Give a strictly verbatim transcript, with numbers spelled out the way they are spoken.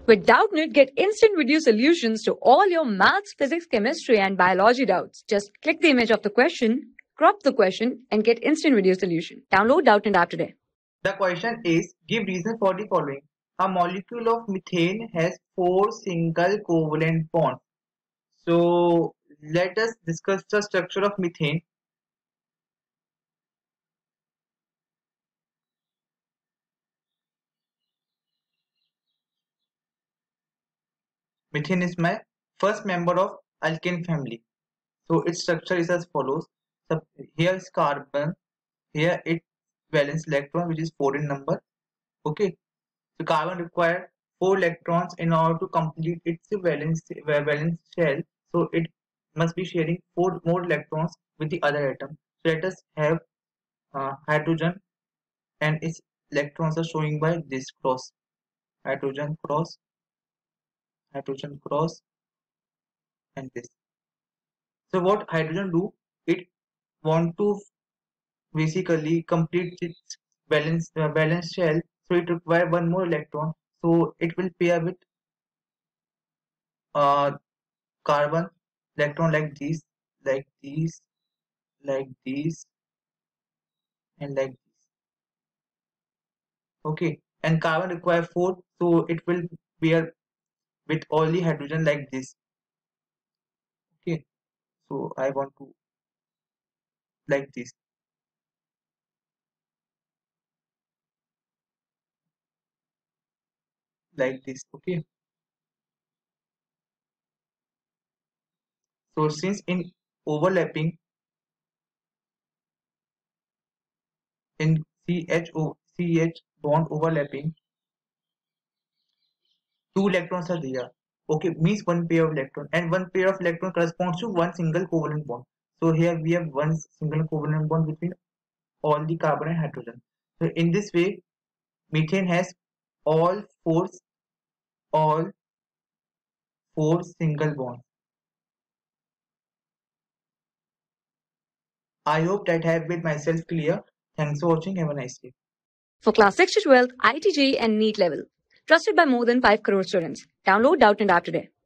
With Doubtnut, get instant video solutions to all your maths, physics, chemistry, and biology doubts. Just click the image of the question, crop the question, and get instant video solution. Download Doubtnut app today. The question is, give reason for the following. A molecule of methane has four single covalent bonds. So let us discuss the structure of methane. Methane is my first member of alkane family. So its structure is as follows. So here is carbon, here its valence electron, which is four in number. Okay, so carbon requires four electrons in order to complete its valence valence shell. So it must be sharing four more electrons with the other atom. So let us have uh, hydrogen, and its electrons are showing by this cross. Hydrogen cross, hydrogen cross, and this. So what hydrogen do? It want to basically complete its balance uh, balance shell. So it require one more electron. So it will pair with uh, carbon electron like these, like these, like these, and like this. Okay, and carbon require four, so it will pair with only hydrogen like this. Okay, so I want to like this. Like this. Okay, so since in overlapping in C H O C H bond overlapping, two electrons are there. Okay, means one pair of electron, and one pair of electron corresponds to one single covalent bond. So here we have one single covalent bond between all the carbon and hydrogen. So in this way, methane has all four all four single bonds. I hope that I have made myself clear. Thanks for watching. Have a nice day. For class six to twelve, I I T J E E and NEET level. Trusted by more than five crore students. Download Doubtnut app today.